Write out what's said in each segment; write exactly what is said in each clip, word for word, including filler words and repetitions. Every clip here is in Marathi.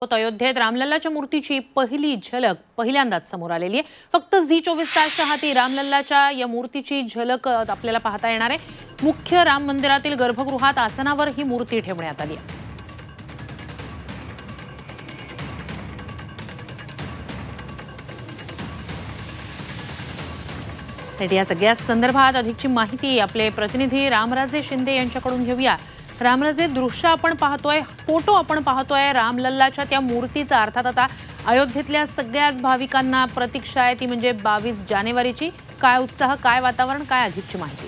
अयोध्येत रामलल्लाच्या मूर्तीची पहिली झलक पहिल्यांदाच समोर आलेली आहे। फक्त झी चोवीस तासच्या हाती रामलल्लाच्या या मूर्तीची झलक आपल्याला पाहता येणार आहे। मुख्य राम मंदिरातील गर्भगृहात आसनावर ही मूर्ती ठेवण्यात आली आहे। या सगळ्या संदर्भात अधिकची माहिती आपले प्रतिनिधी रामराजे शिंदे यांच्याकडून घेऊया। रामराजे, दृश्य आपण पाहतोय, फोटो आपण पाहतोय रामलल्लाच्या त्या मूर्तीचा, अर्थात आता अयोध्येतल्या सगळ्याच भाविकांना प्रतीक्षा आहे ती म्हणजे बावीस जानेवारीची। काय उत्साह, काय वातावरण, काय अधिकची माहिती?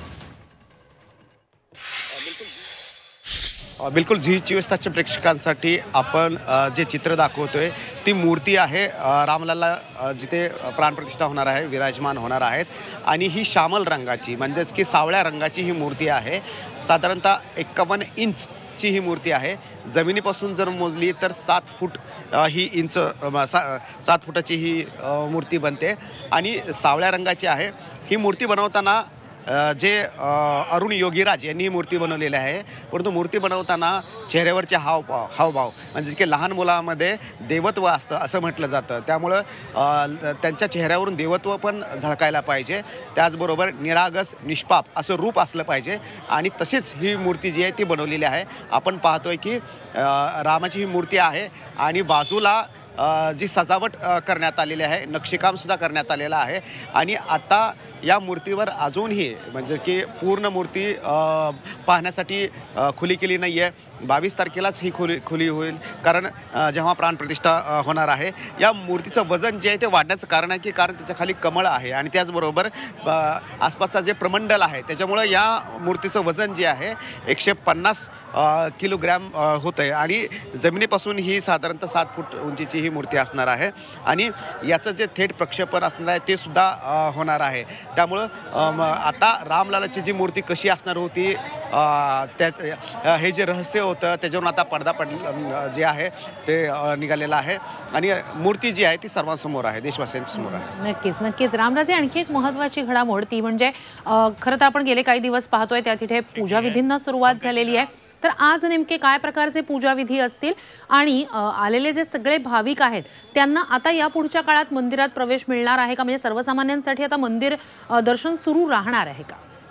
बिल्कुल झी चोवीस तासच्या प्रेक्षकांसाठी आपण जे चित्र दाखवतोय ती मूर्ती आहे रामलल्ला जिथे प्राणप्रतिष्ठा होणार आहे, विराजमान होणार आहेत आणि ही श्यामल रंगाची म्हणजेच की सावळ्या रंगाची ही मूर्ती आहे। साधारणतः एक्कावन्न इंच ची ही मूर्ती आहे। जमिनीपासून जर मोजली तर सात फूट ही इंच सा सात फुटाची ही मूर्ती बनते आणि सावळ्या रंगाची आहे। ही मूर्ती बनवताना जे अरुण योगीराज यांनी ही मूर्ती बनवलेली आहे, परंतु मूर्ती बनवताना चेहऱ्यावरचे हावभाव हावभाव म्हणजे की लहान मुलामध्ये देवत्व असतं असं म्हटलं जातं, त्यामुळं त्यांच्या चेहऱ्यावरून देवत्व पण झळकायला पाहिजे, त्याचबरोबर निरागस निष्पाप असं रूप असलं पाहिजे आणि तशीच ही मूर्ती जी आहे ती बनवलेली आहे। आपण पाहतोय की रामाची ही मूर्ती आहे आणि बाजूला जी सजावट करण्यात आलेली आहे, नक्षीकामसुद्धा करण्यात आलेलं आहे आणि आता या मूर्तीवर अजूनही म्हणजे की पूर्ण मूर्ती पाहण्यासाठी खुली केली नाही आहे। बावीस तारखेलाच ही खुली खुली होईल, कारण जेव्हा प्राणप्रतिष्ठा होणार आहे या मूर्तीचं वजन जे आहे ते वाढण्याचं कारण आहे की कारण त्याच्या खाली कमळ आहे आणि त्याचबरोबर आसपासचा जे प्रमंडल आहे त्याच्यामुळं या मूर्तीचं वजन जे आहे एकशे पन्नास किलोग्रॅम होतं आहे आणि जमिनीपासून ही साधारणतः सात फूट उंचीची ही मूर्ती असणार आहे आणि याचं जे थेट प्रक्षेपण असणार आहे ते सुद्धा होणार आहे। त्यामुळं आता रामलल्लाची जी मूर्ती कशी असणार होती त्या हे जे रहस्य होतं त्याच्यावरून आता पडदा पड जे आहे ते निघालेलं आहे आणि मूर्ती जी आहे ती सर्वांसमोर आहे, देशवासियांच्या समोर आहे। नक्कीच नक्कीच रामराजे, आणखी एक महत्त्वाची घडामोड ती म्हणजे खरं तर आपण गेले काही दिवस पाहतोय त्या तिथे पूजाविधींना सुरुवात झालेली आहे, तर आज नेमके काय प्रकारचे पूजाविधी असतील आणि आलेले जे सगळे भाविक आहेत त्यांना आता या पुढच्या काळात मंदिरात प्रवेश मिळणार आहे का? म्हणजे सर्वसामान्यांसाठी आता मंदिर दर्शन सुरू राहणार आहे का?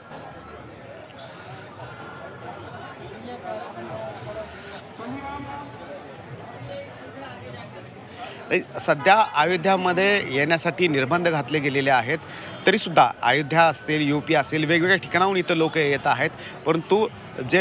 सध्या अयोध्यामध्ये येण्यासाठी निर्बंध घातले गेलेले आहेत, तरीसुद्धा अयोध्या असतील, यू पी असेल, वेगवेगळ्या ठिकाणाहून इथं लोक येत आहेत, परंतु जे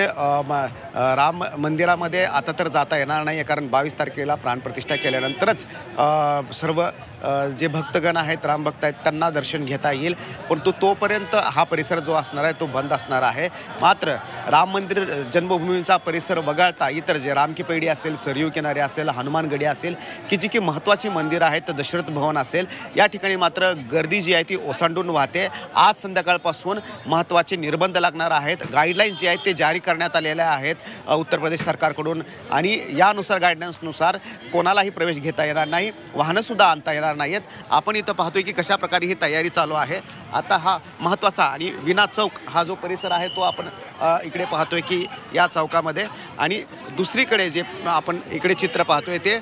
राम मंदिरामध्ये आता तर जाता येणार नाही आहे, कारण बावीस तारखेला प्राणप्रतिष्ठा केल्यानंतरच सर्व जे भक्तगण आहेत, रामभक्त आहेत त्यांना दर्शन घेता येईल, परंतु तोपर्यंत हा परिसर जो असणार आहे तो बंद असणार आहे। मात्र राम मंदिर जन्मभूमीचा परिसर वगळता इतर जे राम की पैडी असेल, सरयू किनारे असेल, हनुमानगडी असेल की जी की महत्त्वाची मंदिरं आहेत, दशरथ भवन असेल, या ठिकाणी मात्र गर्दी जी आहे ती ओसांडून वाहते। आज संध्याकाळपासून महत्त्वाचे निर्बंध लागणार आहेत, गाईडलाईन्स जे आहेत ते जारी करण्यात आलेल्या आहेत उत्तर प्रदेश सरकारकडून आणि यानुसार गाईडलाईन्सनुसार कोणालाही प्रवेश घेता येणार नाही, वाहनंसुद्धा आणता येणार नाहीत। आपण इथं पाहतोय की कशा प्रकारे ही तयारी चालू आहे। आता हा महत्त्वाचा आणि विना चौक हा जो परिसर आहे तो आपण इकडे पाहतोय की या चौकामध्ये, आणि दुसरीकडे जे आपण इकडे चित्र पाहतोय ते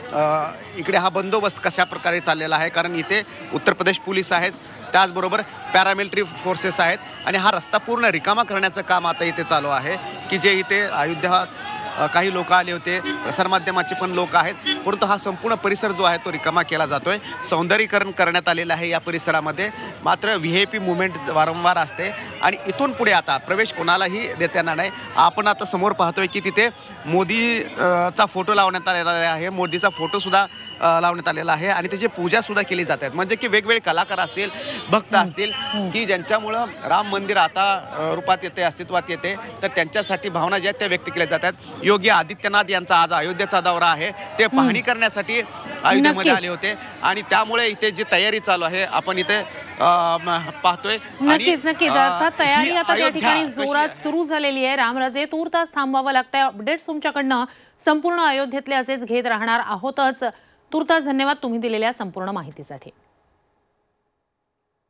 इकडे हा बंदोबस्त कशा प्रकारे चाललेला आहे, कारण इथे उत्तर प्रदेश पोलीस आहेत, त्याचबरोबर पॅरामिलिटरी फोर्सेस आहेत आणि हा रस्ता पूर्ण रिकामा करण्याचं काम आता इथे चालू आहे की जे इथे अयोध्या काही लोक आले होते, प्रसारमाध्यमाचे पण लोक आहेत, परंतु हा संपूर्ण परिसर जो आहे तो रिकामा केला जातोय। सौंदर्यीकरण करण्यात आलेलं आहे या परिसरामध्ये, मात्र व्ही आय पी मुवमेंट वारंवार असते आणि इथून पुढे आता प्रवेश कोणालाही देता येणार नाही। आपण आता समोर पाहतोय की तिथे मोदीचा फोटो लावण्यात आलेला आहे, मोदीचा फोटोसुद्धा लावण्यात आलेला आहे आणि त्याची पूजासुद्धा केली जात आहेत, म्हणजे की वेगवेगळे कलाकार असतील, भक्त असतील की ज्यांच्यामुळं राम मंदिर आता रूपात येते, अस्तित्वात येते, तर त्यांच्यासाठी भावना ज्या आहेत त्या व्यक्त केल्या जातात। योगी आदित्यनाथ यांचा आज अयोध्येचा दौरा आहे, ते पाहणी करण्यासाठी अयोध्येमध्ये आले होते आणि त्यामुळे इथे जी तयारी चालू आहे आपण इथे पाहतोय। नक्कीच नक्कीच अर्थात तयारी आता त्या ठिकाणी जोरात सुरू झालेली आहे। रामराजे, तूर्तास थांबावं लागतंय, अपडेट्स तुमच्याकडनं संपूर्ण अयोध्येतले असेच घेत राहणार आहोतच। तूर्तास धन्यवाद तुम्ही दिलेल्या संपूर्ण माहितीसाठी।